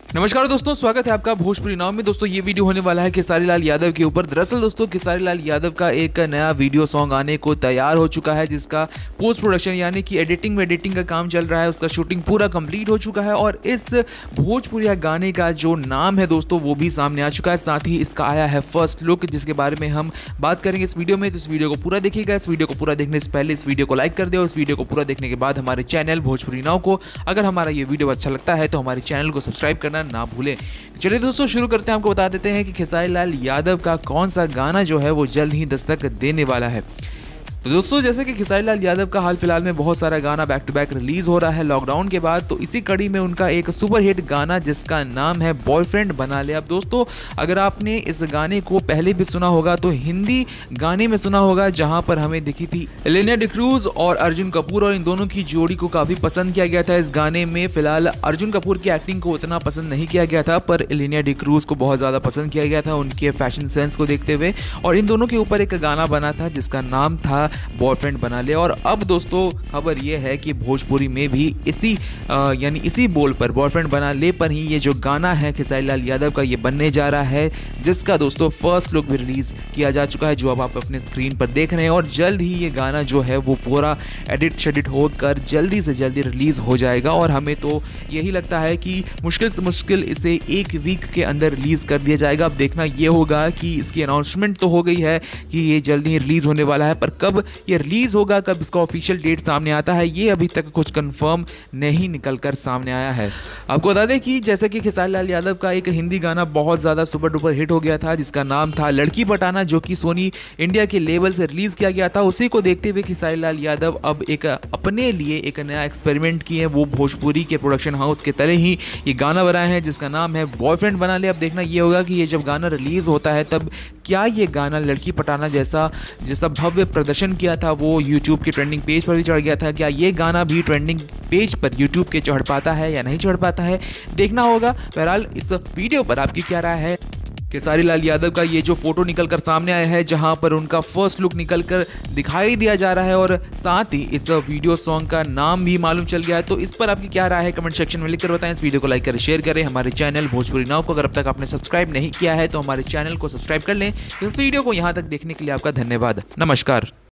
नमस्कार दोस्तों, स्वागत है आपका भोजपुरी नाव में। दोस्तों ये वीडियो होने वाला है खेसारी लाल यादव के ऊपर। दरअसल दोस्तों खेसारी लाल यादव का एक नया वीडियो सॉन्ग आने को तैयार हो चुका है, जिसका पोस्ट प्रोडक्शन यानी कि एडिटिंग का काम चल रहा है। उसका शूटिंग पूरा कंप्लीट हो चुका है और इस भोजपुरी गाने का जो नाम है दोस्तों वो भी सामने आ चुका है। साथ ही इसका आया है फर्स्ट लुक, जिसके बारे में हम बात करेंगे इस वीडियो में। तो इस वीडियो को पूरा देखिएगा। इस वीडियो को पूरा देखने से पहले इस वीडियो को लाइक कर दे और इस वीडियो को पूरा देखने के बाद हमारे चैनल भोजपुरी नाव को, अगर हमारा ये वीडियो अच्छा लगता है तो हमारे चैनल को सब्सक्राइब करना ना भूलें। चलिए दोस्तों शुरू करते हैं। आपको बता देते हैं कि खेसारी लाल यादव का कौन सा गाना जो है वो जल्द ही दस्तक देने वाला है। तो दोस्तों जैसे कि खेसारी लाल यादव का हाल फिलहाल में बहुत सारा गाना बैक टू बैक रिलीज हो रहा है लॉकडाउन के बाद, तो इसी कड़ी में उनका एक सुपर हिट गाना जिसका नाम है बॉयफ्रेंड बना ले। अब दोस्तों अगर आपने इस गाने को पहले भी सुना होगा तो हिंदी गाने में सुना होगा, जहां पर हमें दिखी थी एलेना डिक्रूज और अर्जुन कपूर, और इन दोनों की जोड़ी को काफी पसंद किया गया था इस गाने में। फिलहाल अर्जुन कपूर की एक्टिंग को उतना पसंद नहीं किया गया था, पर एलेना डिक्रूज को बहुत ज्यादा पसंद किया गया था उनके फैशन सेंस को देखते हुए, और इन दोनों के ऊपर एक गाना बना था जिसका नाम था बॉयफ्रेंड बना ले। और अब दोस्तों खबर यह है कि भोजपुरी में भी इसी बोल पर बॉयफ्रेंड बना ले पर ही ये जो गाना है खेसारी लाल यादव का ये बनने जा रहा है, जिसका दोस्तों फर्स्ट लुक भी रिलीज किया जा चुका है, जो अब आप अपने स्क्रीन पर देख रहे हैं। और जल्द ही ये गाना जो है वो पूरा एडिट होकर जल्दी से जल्दी रिलीज हो जाएगा। और हमें तो यही लगता है कि मुश्किल से मुश्किल इसे एक वीक के अंदर रिलीज कर दिया जाएगा। अब देखना ये होगा कि इसकी अनाउंसमेंट तो हो गई है कि ये जल्दी ही रिलीज होने वाला है, पर कब ये रिलीज होगा, कब इसका ऑफिशियल डेट सामने आता है, ये अभी तक कुछ कंफर्म नहीं निकलकर सामने आया है। आपको बता दें कि जैसे कि खेसारी लाल यादव का एक हिंदी गाना बहुत ज्यादा सुपर डुपर हिट हो गया था जिसका नाम था लड़की पटाना, जो कि सोनी इंडिया के लेवल से रिलीज किया गया था। उसी को देखते हुए खेसारी लाल यादव अब एक अपने लिए एक नया एक्सपेरिमेंट किए, वो भोजपुरी के प्रोडक्शन हाउस के तरह ही ये गाना बनाए हैं जिसका नाम है बॉयफ्रेंड बना ले। अब देखना ये होगा कि ये जब गाना रिलीज होता है तब क्या ये गाना लड़की पटाना जैसा भव्य प्रदर्शन किया था वो यूट्यूब के ट्रेंडिंग पेज पर भी चढ़ गया था, क्या ये गाना भी ट्रेंडिंग पेज पर यूट्यूब के चढ़ पाता है या नहीं चढ़ पाता है, देखना होगा। बहरहाल इस वीडियो पर आपकी क्या राय है? खेसारी लाल यादव का ये जो फोटो निकलकर सामने आया है, जहां पर उनका फर्स्ट लुक निकलकर दिखाई दिया जा रहा है, और साथ ही इस वीडियो सॉन्ग का नाम भी मालूम चल गया है, तो इस पर आपकी क्या राय है कमेंट सेक्शन में लिखकर बताएं। इस वीडियो को लाइक करें, शेयर करें। हमारे चैनल भोजपुरी नाव को अगर अब तक आपने सब्सक्राइब नहीं किया है तो हमारे चैनल को सब्सक्राइब कर लें। इस वीडियो को यहाँ तक देखने के लिए आपका धन्यवाद। नमस्कार।